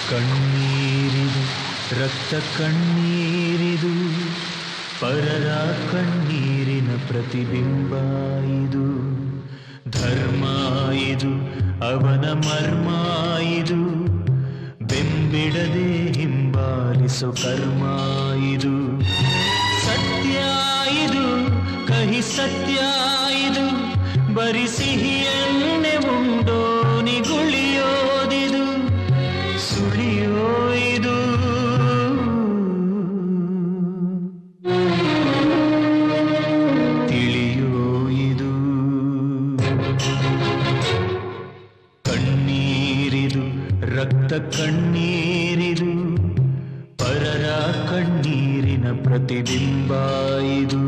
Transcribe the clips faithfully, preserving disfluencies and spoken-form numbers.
ಕಣ್ಣೀರಿದು ರಕ್ತ ಕಣ್ಣೀರಿದು ಪರರ ಕಣ್ಣೀರಿನ ಪ್ರತಿಬಿಂಬ ಇದು ಧರ್ಮ ಇದು ಅವನ ಮರ್ಮ ಇದು ಬೆಂಬಿಡದೆ ಹಿಂಬಾಲಿಸೋ ಕರ್ಮ ಇದು ಸತ್ಯ ಇದು ಕಹಿ ಸತ್ಯ ಇದು ಬರಿ ಸಿಹಿಯನ್ನೇ ಉಂಡೋ ನಿಗುಳಿಯೋದಿದು ಸುಳಿಯೋ ಇದು ತಿಳಿಯೋ ಇದು ಕಣ್ಣೀರಿದು ರಕ್ತ ಕಣ್ಣೀರಿದು ಪರರ ಕಣ್ಣೀರಿನ ಪ್ರತಿಬಿಂಬ ಇದು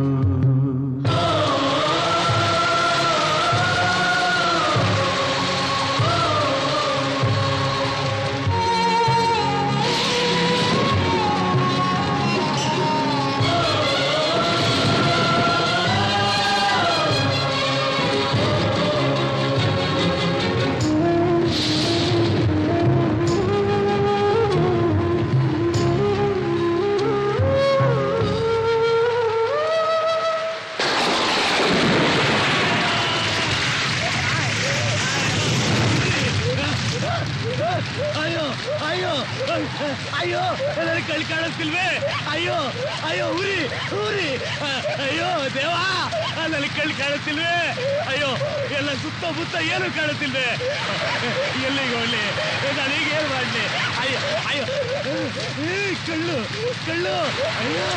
ಅಯ್ಯೋ ನನಗೆ ಕಣ್ ಕಾಣಿಸ್ತಿಲ್ವೇ ಅಯ್ಯೋ ಅಯ್ಯೋ ಉರಿ ಉರಿ ಅಯ್ಯೋ ದೇವಾ ನನಗೆ ಕಣ್ ಕಾಣಿಸ್ತಿಲ್ವೇ ಅಯ್ಯೋ ಎಲ್ಲ ಸುತ್ತಮುತ್ತ ಏನು ಕಾಣಿಸ್ತಿಲ್ವೇ ಎಲ್ಲಿಗೆ ಹೋಗ್ಲಿ ನಾನೀಗ ಏನು ಮಾಡಲಿ ಅಯ್ಯೋ ಅಯ್ಯೋ ಕಳ್ಳು ಕಳ್ಳು ಅಯ್ಯೋ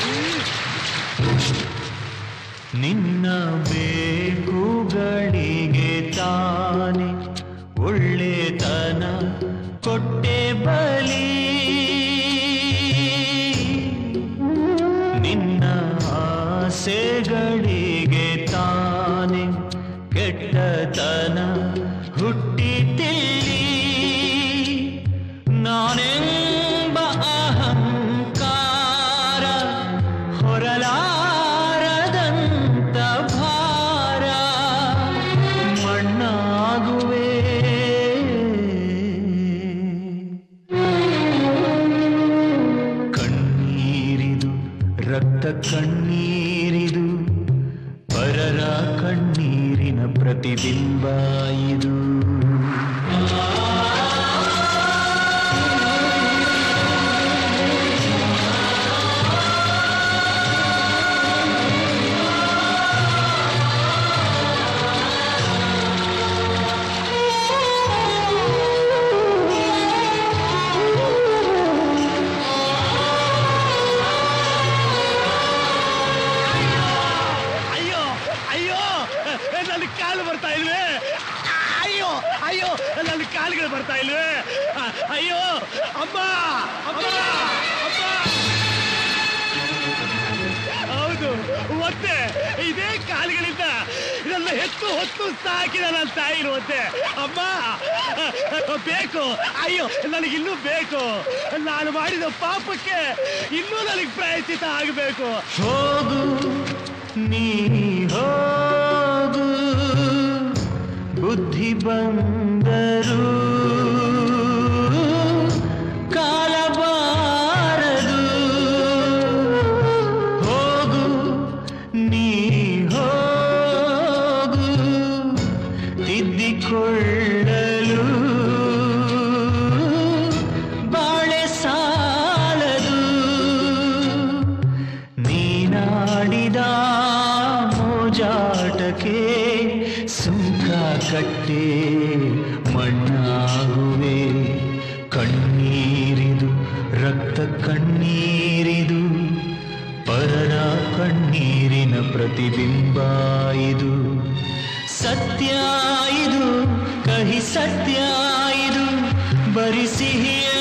ನಿನ್ನ ಬೇಕುಗಳಿಗೆ ತಾನೆ ಒಳ್ಳೆತನ ಕೊಟ್ಟೆ ಬಲಿ ನಿನ್ನ ಆಸೆಗಳಿಗೆ ತಾನೆ ಕೆಟ್ಟತನ ಹುಟ್ಟಿತಿಲ್ಲಿ ನಾನೆಂಬ ಅಹಂಕಾರ ಹೊರಲಾರದಂತ ಭಾರ ಮಣ್ಣಾಗುವೆ ರಕ್ತ ಕಣ್ಣೀರಿದು ಪರರ ಕಣ್ಣೀರಿನ ಪ್ರತಿಬಿಂಬ ಇದು ಕಾಲುಗಳು ಬರ್ತಾ ಇಲ್ವೇ ಅಯ್ಯೋ ಅಮ್ಮ ಅಮ್ಮ ಹೌದು ಒತ್ತೆ ಇದೇ ಕಾಲುಗಳಿಂದ ಇದನ್ನ ಹೆಚ್ಚು ಹೊತ್ತು ಸಾಕಿದ ನನ್ನ ತಾಯಿ ಇರುವಂತೆ ಅಮ್ಮ ಬೇಕು ಅಯ್ಯೋ ನನಗಿನ್ನೂ ಬೇಕು ನಾನು ಮಾಡಿದ ಪಾಪಕ್ಕೆ ಇನ್ನೂ ನನಗೆ ಪ್ರಾಯಶ್ಚಿತ್ತ ಆಗಬೇಕು ಹೋಗು ನೀ ಹೋಗು ಬುದ್ಧಿ ಬಂದರು ಕಾಲಬಾರದು ಹೋಗು ನೀ ಹೋಗು ತಿದ್ದಿಕೊಳ್ಳಲು ಬಾಳೆ ಸಾಲದು ನೀನಾಡಿದ ಮೋಜಾಟಕ್ಕೆ ಸುಂಕ ಕಟ್ಟೆ ಮಣ್ಣಾಗುವೆ ಕಣ್ಣೀರಿದು ರಕ್ತ ಕಣ್ಣೀರಿದು ಪರರ ಕಣ್ಣೀರಿನ ಪ್ರತಿಬಿಂಬ ಇದು ಸತ್ಯ ಇದು ಕಹಿ ಸತ್ಯ ಇದು ಬರಿ ಸಿಹಿಯ